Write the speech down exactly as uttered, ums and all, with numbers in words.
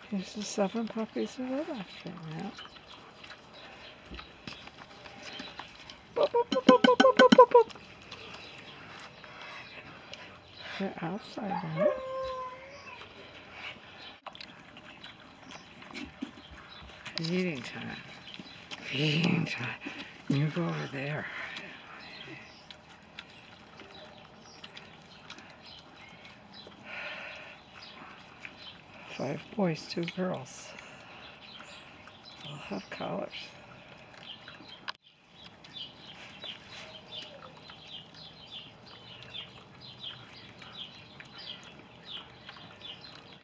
Here's the seven puppies that are left right now. Boop, boop, boop, boop, boop, boop, boop, boop. They're outside now. Feeding time. Feeding time. You go over there. Five boys, two girls. All have collars.